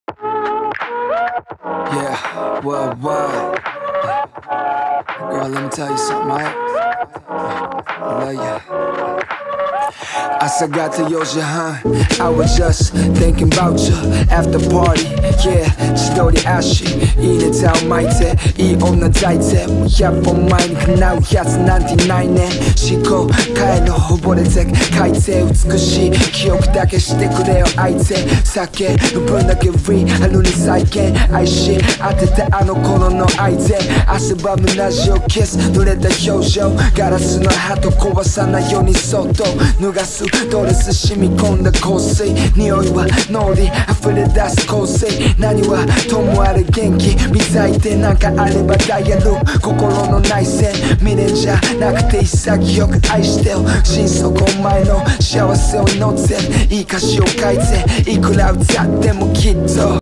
Yeah, worldwide. Girl, let me tell you something, right? I love you. 아싸같아 4시 한 I was just thinking about you after party yeah 千鳥足いいねたを巻いていい女抱いてもう100本前に叶うやつなんてないね思考回路溺れて海底美しい記憶だけしてくれよ相手酒の分だけリアルに再現愛し当てたあの頃の相手汗ばむラジオキス濡れた表情ガラスの鳩壊さないようにそっと脱がすドレス染み込んだ香水匂いは脳裏溢れ出す香水何はともあれ元気磨いてなんかあればダイヤル心の内線未練じゃなくて潔く愛してよ心底お前の幸せを祈っていい歌詞を書いていくら歌ってもきっと